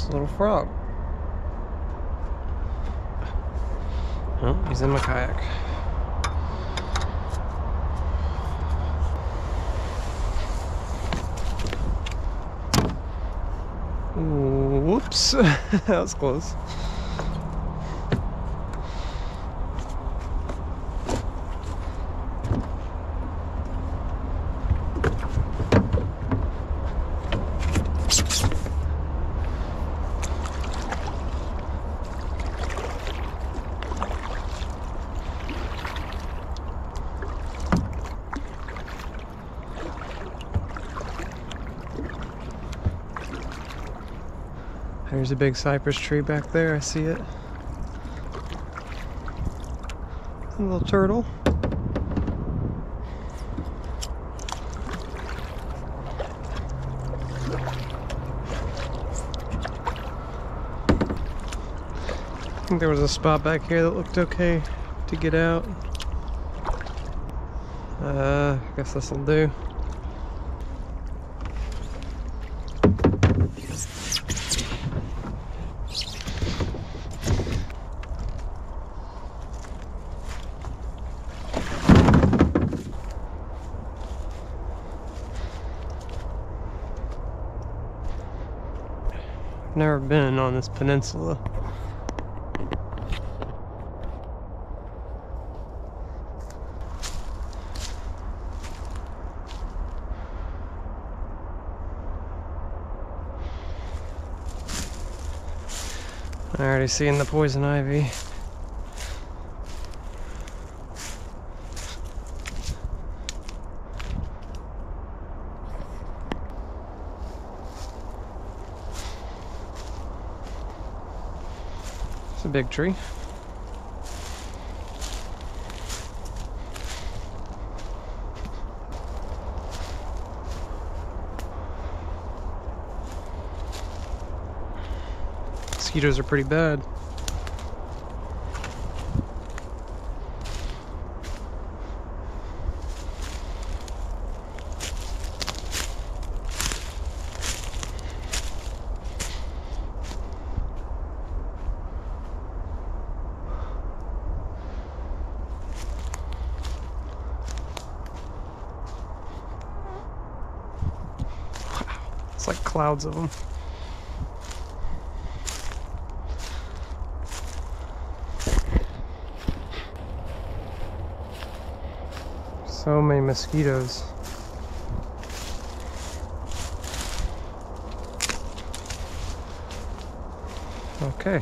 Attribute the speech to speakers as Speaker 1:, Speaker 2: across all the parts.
Speaker 1: a little frog. Oh, he's in my kayak. Ooh, whoops, that was close. There's a big cypress tree back there, I see it. A little turtle. I think there was a spot back here that looked okay to get out. I guess this'll do. Never been on this peninsula. I already seen the poison ivy. It's a big tree. Mosquitoes are pretty bad. It's like clouds of them. So many mosquitoes. Okay.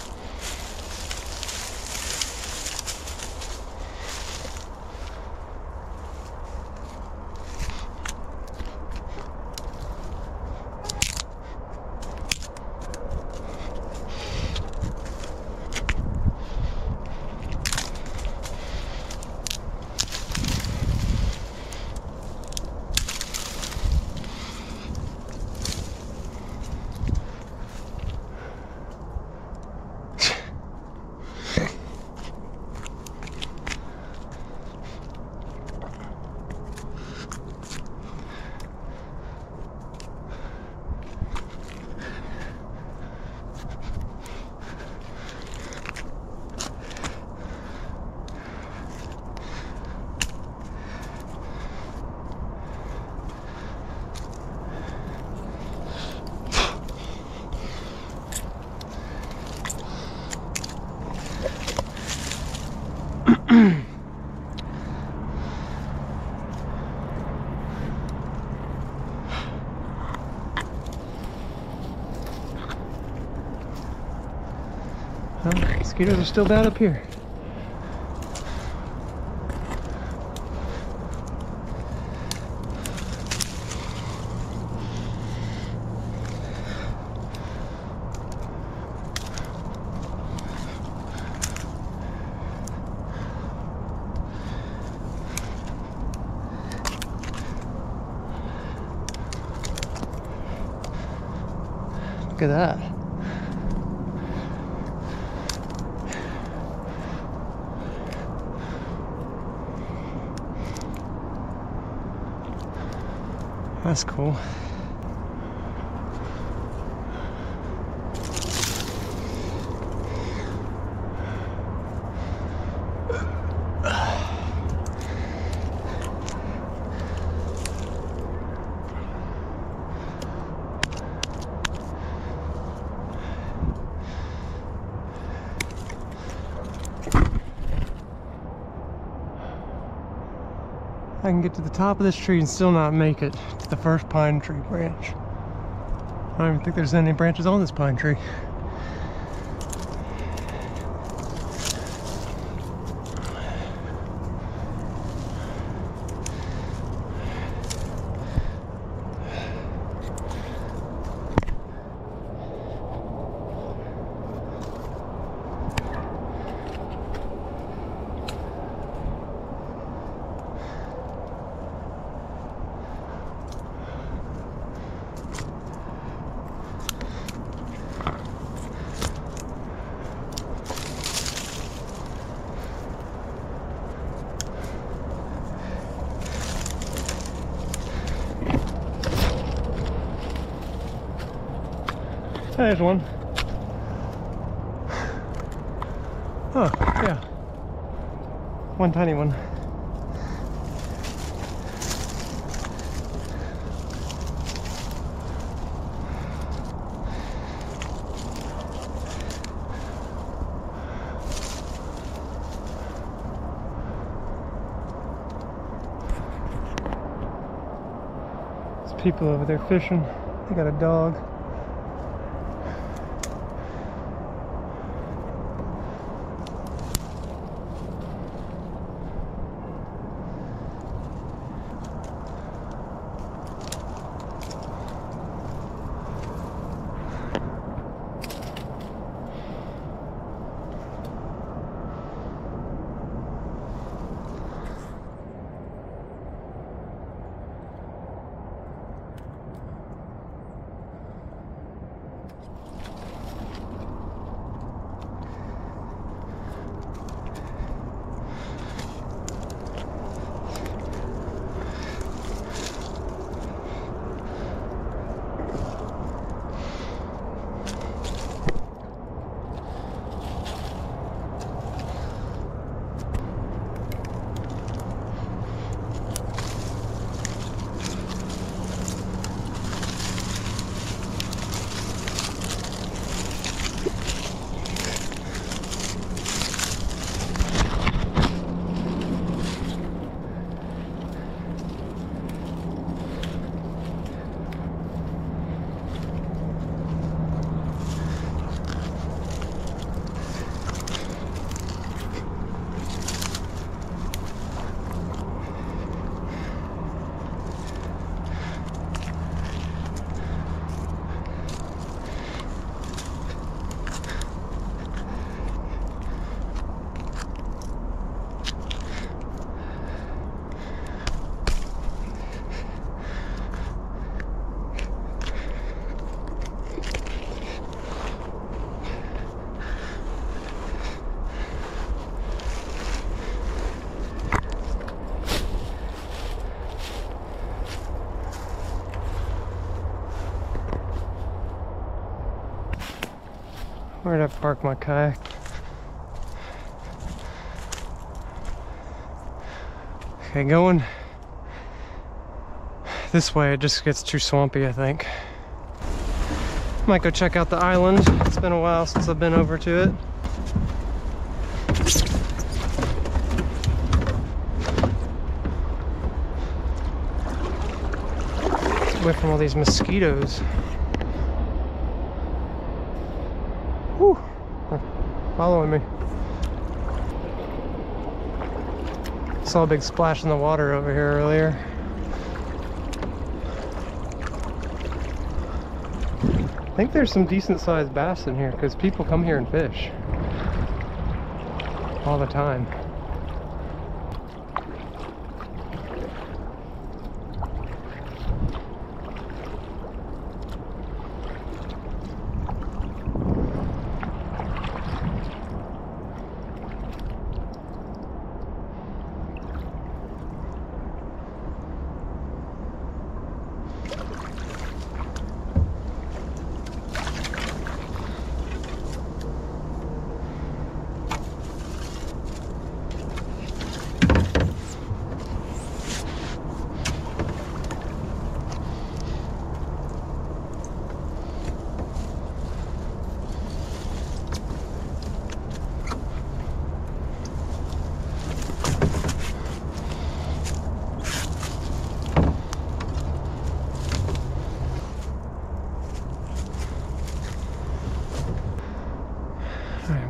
Speaker 1: Well, mosquitoes are still bad up here. Look at that. That's cool. can get to the top of this tree and still not make it to the first pine tree branch. I don't even think there's any branches on this pine tree. There's one. Oh, yeah. One tiny one. There's people over there fishing. They got a dog. Where did I park my kayak? Okay, going this way, it just gets too swampy, I think. Might go check out the island. It's been a while since I've been over to it. Get away from all these mosquitoes. Whew, they're following me. Saw a big splash in the water over here earlier. I think there's some decent sized bass in here because people come here and fish all the time.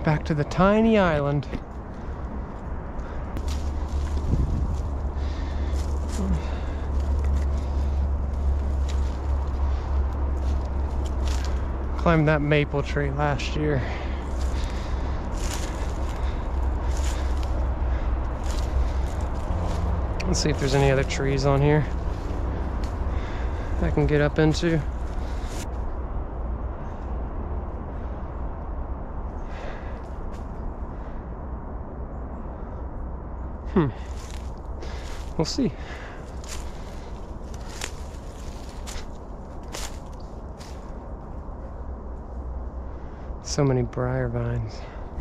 Speaker 1: Back to the tiny island. Climbed that maple tree last year. Let's see if there's any other trees on here I can get up into. We'll see. So many briar vines.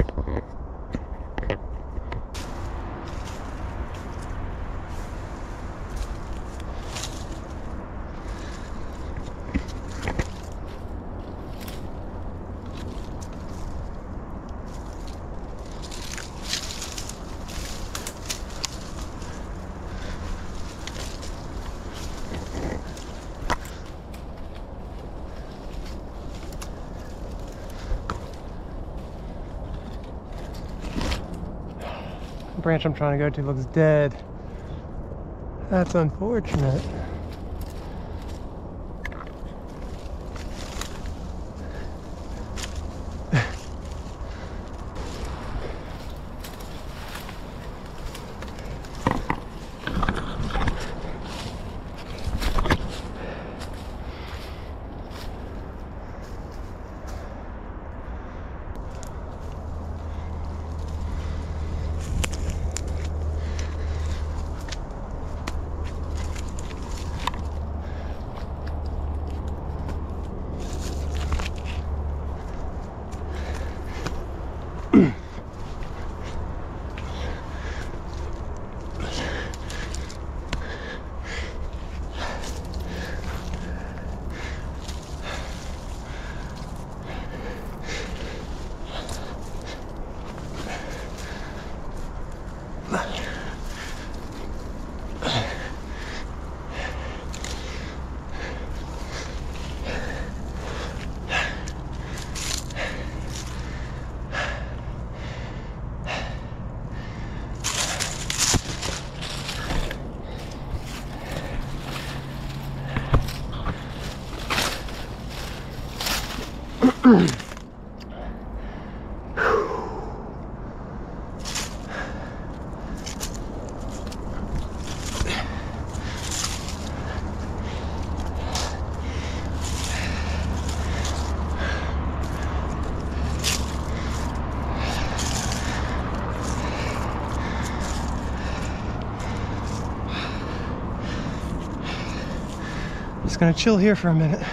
Speaker 1: The branch I'm trying to go to looks dead. That's unfortunate. Just gonna chill here for a minute.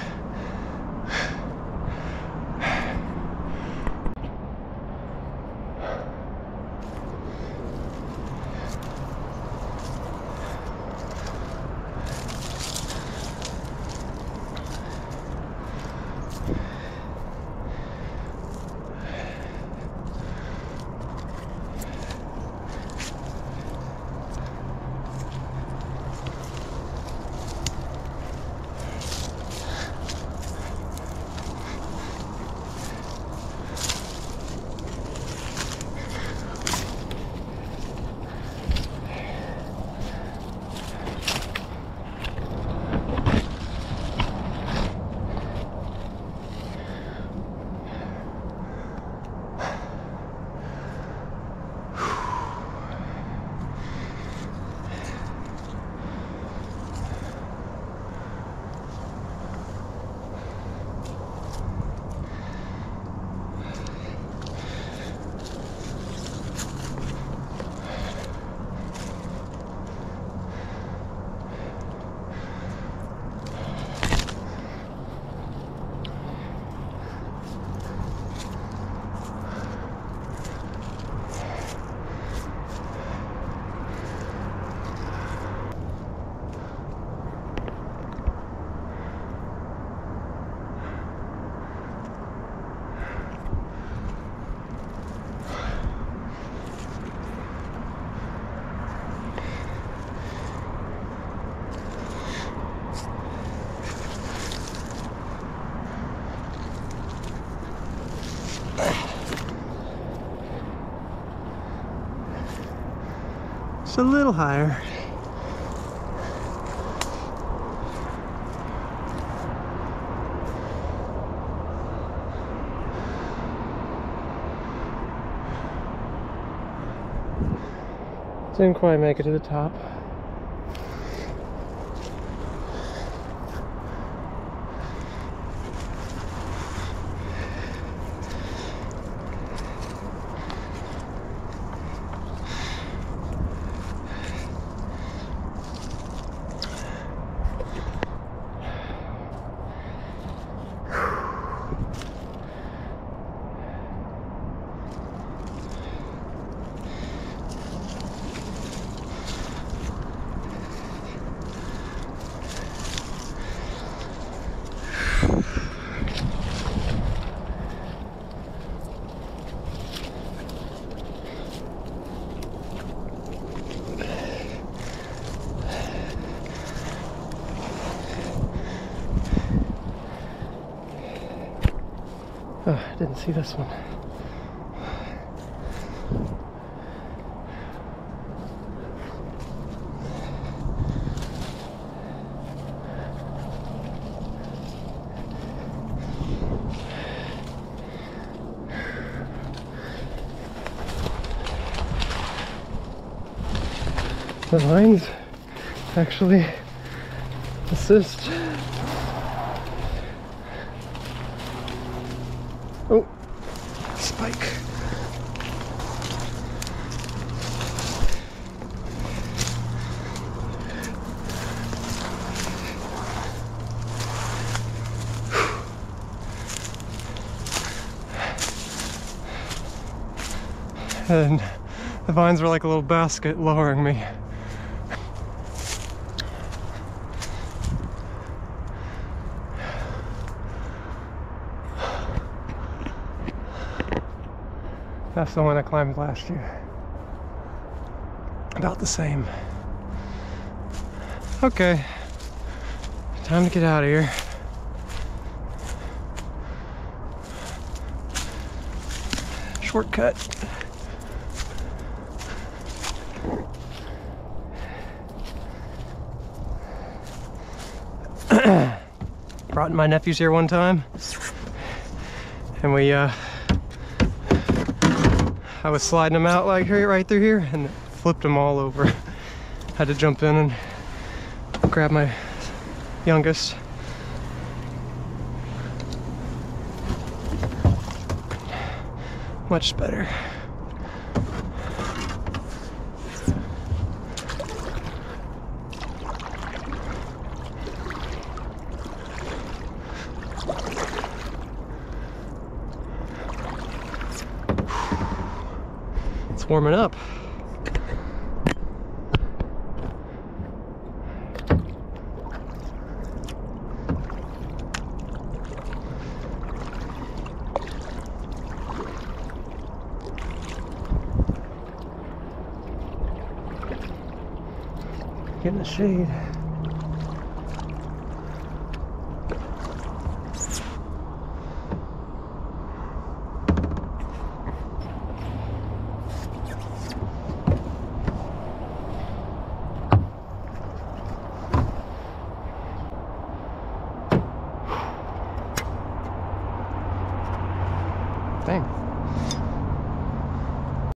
Speaker 1: Just a little higher. Didn't quite make it to the top. Oh, I didn't see this one. The vines actually assist. Oh, spike. And the vines were like a little basket lowering me. That's the one I climbed last year. About the same. Okay, time to get out of here. Shortcut. Brought my nephews here one time, and I was sliding them out like here, right through here, and flipped them all over. Had to jump in and grab my youngest. Much better. It's warming up. Getting the shade.